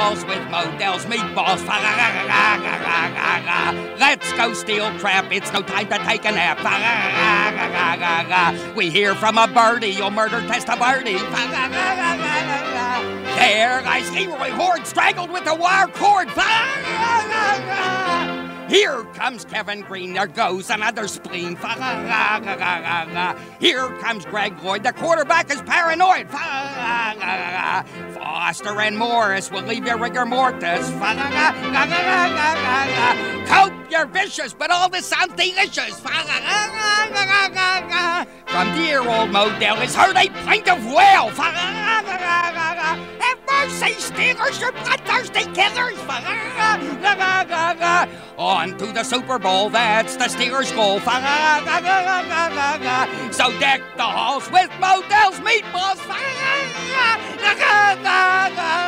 halls with Modell's meatballs. Let's go steel trap, it's no time to take a nap. We hear from a birdie, you'll murder test a birdie. There lies Leroy Horde, strangled with a wire cord. Here comes Kevin Green, there goes another spleen. Here comes Greg Lloyd, the quarterback is paranoid. Foster and Morris will leave you rigor mortis. Cope, you're vicious, but all this sounds delicious. From dear old Modell is heard a plaintive wail. Have mercy, Steelers, you're bloodthirsty killers. On to the Super Bowl, that's the Steelers' goal. So deck the halls with Modell's meatballs.